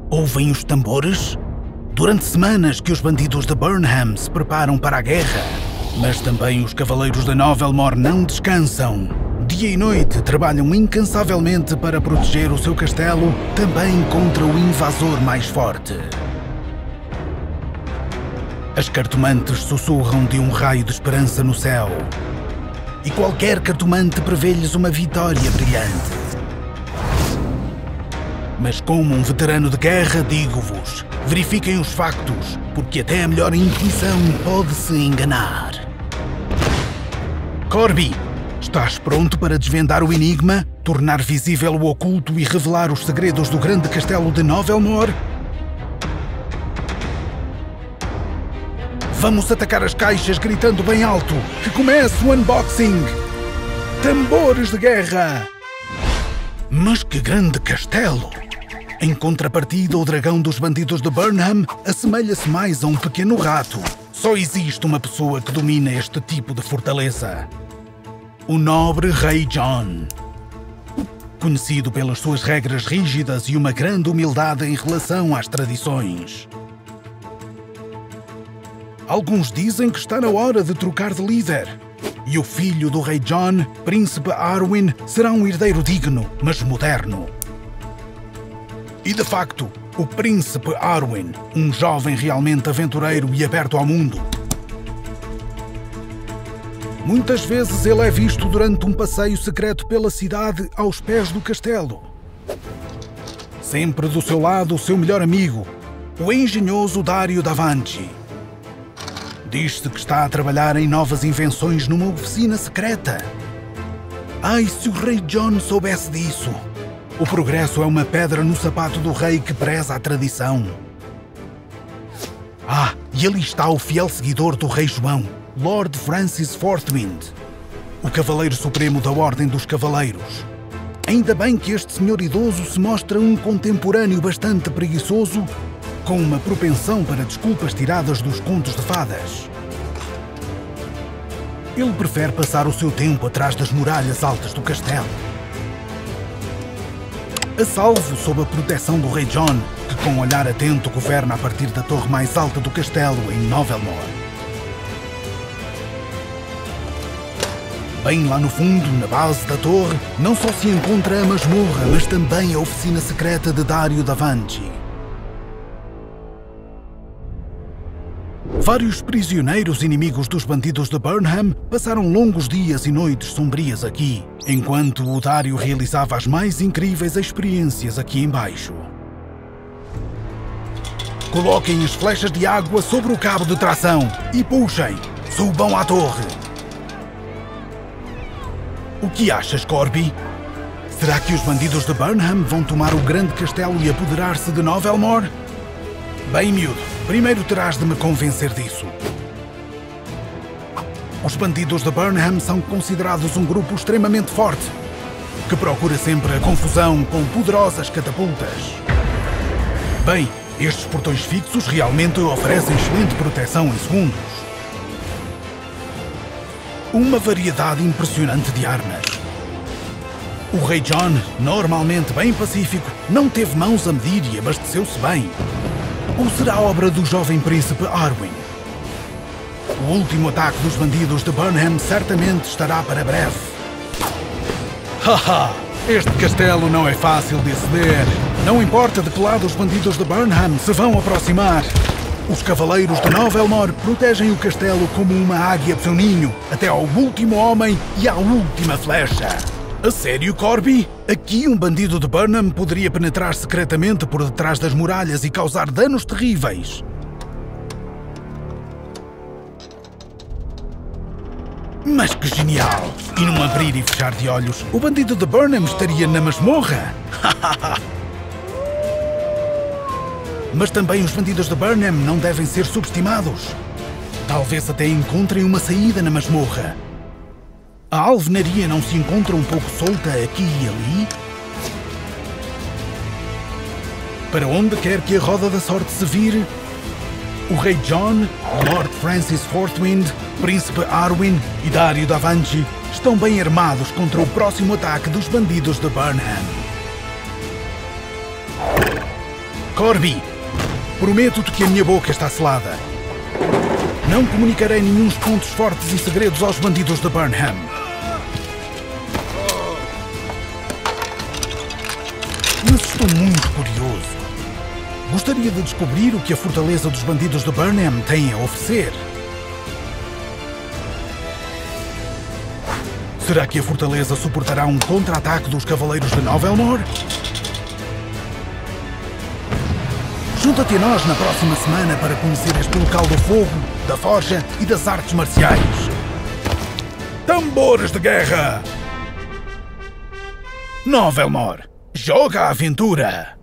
Ouvem os tambores? Durante semanas que os bandidos de Burnham se preparam para a guerra, mas também os cavaleiros de Novelmore não descansam. Dia e noite trabalham incansavelmente para proteger o seu castelo, também contra o invasor mais forte. As cartomantes sussurram de um raio de esperança no céu. E qualquer cartomante prevê-lhes uma vitória brilhante. Mas como um veterano de guerra, digo-vos, verifiquem os factos, porque até a melhor intuição pode-se enganar. Corby, estás pronto para desvendar o enigma, tornar visível o oculto e revelar os segredos do grande castelo de Novelmore? Vamos atacar as caixas gritando bem alto. Que comece o unboxing! Tambores de guerra! Mas que grande castelo! Em contrapartida, o dragão dos bandidos de Burnham assemelha-se mais a um pequeno rato. Só existe uma pessoa que domina este tipo de fortaleza. O nobre Rei John. Conhecido pelas suas regras rígidas e uma grande humildade em relação às tradições. Alguns dizem que está na hora de trocar de líder. E o filho do Rei John, Príncipe Arwyn, será um herdeiro digno, mas moderno. E de facto, o Príncipe Arwyn, um jovem realmente aventureiro e aberto ao mundo. Muitas vezes ele é visto durante um passeio secreto pela cidade aos pés do castelo. Sempre do seu lado o seu melhor amigo, o engenhoso Dario da Vinci. Diz-se que está a trabalhar em novas invenções numa oficina secreta. Ai, se o Rei John soubesse disso! O progresso é uma pedra no sapato do rei que preza a tradição. Ah, e ali está o fiel seguidor do Rei João, Lord Francis Forthwind, o Cavaleiro Supremo da Ordem dos Cavaleiros. Ainda bem que este senhor idoso se mostra um contemporâneo bastante preguiçoso, com uma propensão para desculpas tiradas dos contos de fadas. Ele prefere passar o seu tempo atrás das muralhas altas do castelo. A salvo sob a proteção do Rei John, que com um olhar atento governa a partir da torre mais alta do castelo em Novelmore. Bem lá no fundo, na base da torre, não só se encontra a masmorra, mas também a oficina secreta de Dario da Vinci. Vários prisioneiros inimigos dos bandidos de Burnham passaram longos dias e noites sombrias aqui, enquanto o Dario realizava as mais incríveis experiências aqui embaixo. Coloquem as flechas de água sobre o cabo de tração e puxem! Subam à torre! O que achas, Corby? Será que os bandidos de Burnham vão tomar o grande castelo e apoderar-se de Novelmore? Bem, miúdo, primeiro terás de me convencer disso. Os bandidos de Burnham são considerados um grupo extremamente forte, que procura sempre a confusão com poderosas catapultas. Bem, estes portões fixos realmente oferecem excelente proteção em segundos. Uma variedade impressionante de armas. O Rei John, normalmente bem pacífico, não teve mãos a medir e abasteceu-se bem. Ou será obra do jovem príncipe Arwyn? O último ataque dos bandidos de Burnham certamente estará para breve. Haha! Este castelo não é fácil de aceder. Não importa de que lado os bandidos de Burnham se vão aproximar. Os cavaleiros de Novelmore protegem o castelo como uma águia de seu ninho, até ao último homem e à última flecha. A sério, Corby? Aqui um bandido de Burnham poderia penetrar secretamente por detrás das muralhas e causar danos terríveis. Mas que genial! E num abrir e fechar de olhos, o bandido de Burnham estaria na masmorra. Mas também os bandidos de Burnham não devem ser subestimados. Talvez até encontrem uma saída na masmorra. A alvenaria não se encontra um pouco solta aqui e ali? Para onde quer que a roda da sorte se vire, o Rei John, Lord Francis Forthwind, Príncipe Arwyn e Dario da Vinci estão bem armados contra o próximo ataque dos bandidos de Burnham. Corby, prometo-te que a minha boca está selada. Não comunicarei nenhuns pontos fortes e segredos aos bandidos de Burnham. Mas estou muito curioso. Gostaria de descobrir o que a fortaleza dos bandidos de Burnham tem a oferecer. Será que a fortaleza suportará um contra-ataque dos Cavaleiros de Nova Elmore? Junta-te a nós na próxima semana para conhecer este local do fogo, da forja e das artes marciais. Tambores de guerra! Nova Elmore, joga a aventura!